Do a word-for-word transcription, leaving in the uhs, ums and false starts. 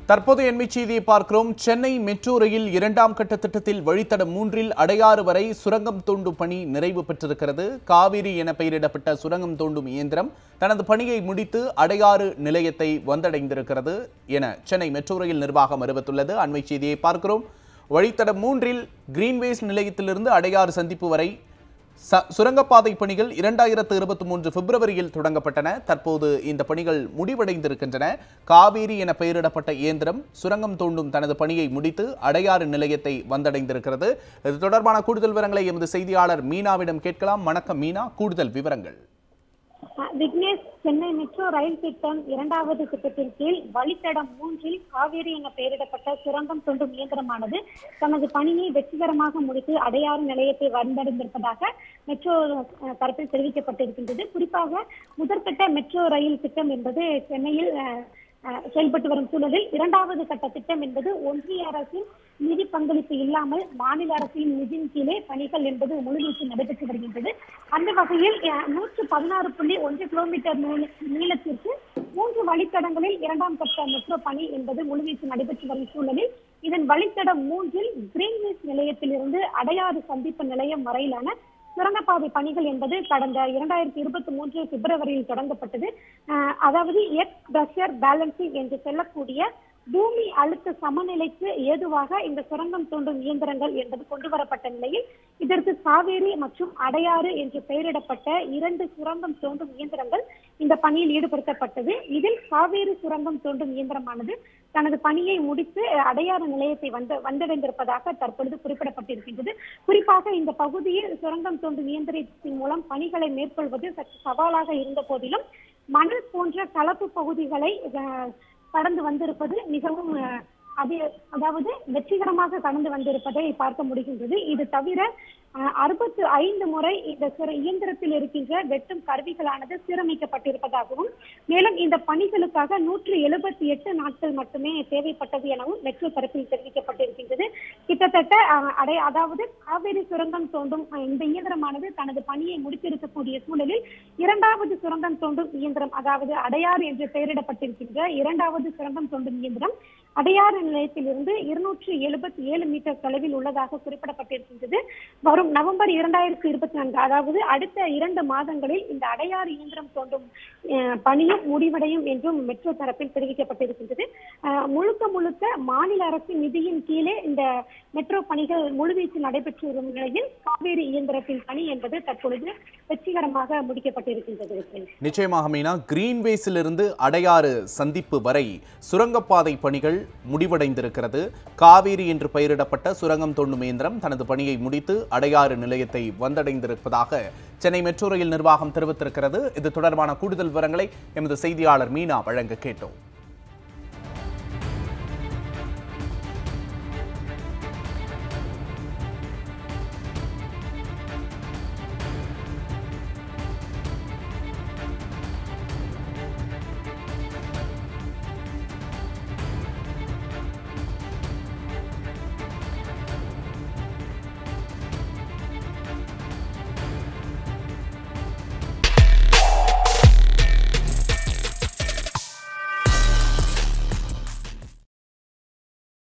தற்போதைய எண்மை செய்தியை பார்க்கிறோம். சென்னை மெட்ரோ ரயில் இரண்டாம் கட்ட திட்டத்தில் வழித்தடம் மூன்றில் அடையாறு வரை சுரங்கம் தோண்டும் பணி நிறைவு பெற்றிருக்கிறது. காவிரி என பெயரிடப்பட்ட சுரங்கம் தோண்டும் இயந்திரம் தனது பணியை முடித்து அடையாறு நிலையத்தை வந்தடைந்திருக்கிறது என சென்னை மெட்ரோ ரயில் நிர்வாகம் அறிவித்துள்ளது. அண்மை செய்தியை பார்க்கிறோம். வழித்தடம் மூன்றில் கிரீன்வேஸ் நிலையத்திலிருந்து அடையாறு சந்திப்பு வரை சுரங்கப்பாதை பணிகள் இரண்டாயிரத்து இருபத்தி மூன்று பிப்ரவரியில் தொடங்கப்பட்டன. தற்போது இந்த பணிகள் முடிவடைந்திருக்கின்றன. காவேரி என பெயரிடப்பட்ட இயந்திரம் சுரங்கம் தோண்டும் தனது பணியை முடித்து அடையாறு நிலையத்தை வந்தடைந்திருக்கிறது. இது தொடர்பான கூடுதல் விவரங்களை எமது செய்தியாளர் மீனாவிடம் கேட்கலாம். வணக்கம் மீனா, கூடுதல் விவரங்கள். விக்னேஷ், சென்னை மெட்ரோ ரயில் திட்டம் இரண்டாவது திட்டத்தின் கீழ் வழித்தடம் மூன்றில் காவேரி என பெயரிடப்பட்ட சுரங்கம் தோண்டும் இயந்திரமானது தனது பணியை வெற்றிகரமாக முடித்து அடையாறு நிலையத்தை வந்தடைந்திருப்பதாக மெட்ரோ தரப்பில் தெரிவிக்கப்பட்டிருக்கின்றது. குறிப்பாக முதற்கட்ட மெட்ரோ ரயில் திட்டம் என்பது சென்னையில் செயல்பட்டு வரும் சூழலில் இரண்டாவது கட்ட திட்டம் என்பது ஒன்றிய அரசின் நிதி பங்களிப்பு இல்லாமல் மாநில அரசின் நிதியின் கீழே பணிகள் என்பது முழுவீச்சு நடைபெற்று வருகின்றது. அந்த வகையில் நூற்று பதினாறு புள்ளி ஒன்று கிலோமீட்டர் நீளத்திற்கு மூன்று வழித்தடங்களில் இரண்டாம் கட்ட மெட்ரோ பணி என்பது முழுவீச்சு நடைபெற்று வரும் சூழலில் இதன் வழித்தடம் மூன்றில் கிரீன்வேஸ் நிலையத்திலிருந்து அடையாறு சந்திப்பு நிலையம் வரையிலான சுரங்கப்பாதை பணிகள் என்பது கடந்த இரண்டாயிரத்தி இருபத்தி மூன்று பிப்ரவரியில் தொடங்கப்பட்டது. அதாவது எர்த் பிரஷர் பேலன்சிங் என்று சொல்லக்கூடிய பூமி அழுத்த சமநிலைக்கு ஏதுவாக இந்த சுரங்கம் தோண்டும் இயந்திரங்கள் என்பது கொண்டு வரப்பட்ட நிலையில் இதற்கு காவேரி மற்றும் அடையாறு என்று பெயரிடப்பட்ட இரண்டு சுரங்கம் தோண்டும் இயந்திரங்கள் இந்த பணியில் ஈடுபடுத்தப்பட்டது. இதில் காவேரி சுரங்கம் தோண்டும் இயந்திரமானது தனது பணியை முடித்து அடையாறு நிலையத்தை வந்து வந்தடைந்திருப்பதாக தற்பொழுது குறிப்பிடப்பட்டிருக்கின்றது. குறிப்பாக இந்த பகுதியில் சுரங்கம் தோண்டும் இயந்திரத்தின் மூலம் பணிகளை மேற்கொள்வது சற்று சவாலாக இருந்த போதிலும் மணல் போன்ற கலப்பு பகுதிகளை கடந்து வந்திருப்பது மிகவும் அது அதாவது வெற்றிகரமாக கடந்து வந்திருப்பதை பார்க்க முடிகின்றது. இது தவிர அறுபத்தி ஐந்து முறை இந்த இயந்திரத்தில் இருக்கின்ற வெட்டும் கருவிகளானது சீரமைக்கப்பட்டிருப்பதாகவும் மேலும் இந்த பணிகளுக்காக நூற்றி எழுபத்தி எட்டு நாட்கள் மட்டுமே தேவைப்பட்டது எனவும் மெட்ரோ தரப்பில் தெரிவிக்கப்பட்டிருக்கின்றது. கிட்டத்தட்ட அடை அதாவது காவேரி சுரங்கம் தோண்டும் இந்த இயந்திரமானது தனது பணியை முடித்திருக்கக்கூடிய சூழலில் இரண்டாவது சுரங்கம் தோண்டும் இயந்திரம் அதாவது அடையாறு என்று பெயரிடப்பட்டிருக்கின்ற இரண்டாவது சுரங்கம் தோண்டும் இயந்திரம் அடையாறு நிலையத்திலிருந்து இருநூற்றி எழுபத்தி ஏழு மீட்டர் தொலைவில் உள்ளதாக குறிப்பிடப்பட்டிருக்கின்றது. வரும் நவம்பர் இரண்டாயிரத்தி இருபத்தி நான்கு அதாவது அடுத்த இரண்டு மாதங்களில் இந்த அடையாறு இயந்திரம் தோண்டும் பணியும் முடிவடையும் என்றும் மெட்ரோ தரப்பில் தெரிவிக்கப்பட்டிருக்கின்றது. முழுக்க முழுக்க மாநில அரசின் நிதியின் கீழே இந்த மெட்ரோ பணிகள் முழுவீச்சு நடைபெற்று வரும் நிலையில் காவேரி இயந்திரத்தின் பணி என்பது தற்பொழுது வெற்றிகரமாக முடிக்கப்பட்டிருக்கின்றது. நிச்சயமாக மீனா, கிரீன்வேஸிலிருந்து அடையாறு சந்திப்பு வரை சுரங்கப்பாதை பணிகள் முடிவடைந்திருக்கிறது. காவேரி என்று பெயரிடப்பட்ட சுரங்கம் தோண்டும் இயந்திரம் தனது பணியை முடித்து அடையாறு நிலையத்தை வந்தடைந்திருப்பதாக சென்னை மெட்ரோ ரயில் நிர்வாகம் தெரிவித்திருக்கிறது. இது தொடர்பான கூடுதல் விவரங்களை எமது செய்தியாளர் மீனா வழங்க கேட்டோம்.